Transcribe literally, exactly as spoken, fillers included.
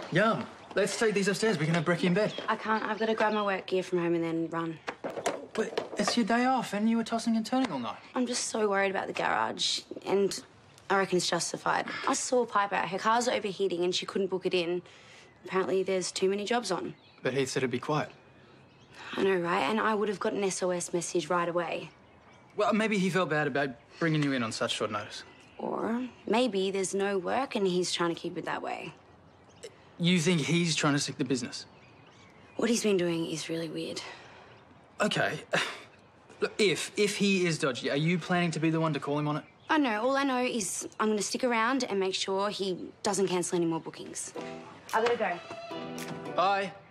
Yum. Let's take these upstairs. We can have brekkie in bed. I can't. I've got to grab my work gear from home and then run. But it's your day off and you were tossing and turning all night. I'm just so worried about the garage, and I reckon it's justified. I saw Piper. Her car's overheating and she couldn't book it in. Apparently there's too many jobs on. But Heath said it'd be quiet. I know, right? And I would have got an S O S message right away. Well, maybe he felt bad about bringing you in on such short notice. Or maybe there's no work and he's trying to keep it that way. You think he's trying to stick the business? What he's been doing is really weird. Okay. Look, if, if he is dodgy, are you planning to be the one to call him on it? I know. All I know is I'm going to stick around and make sure he doesn't cancel any more bookings. I've got to go. Bye.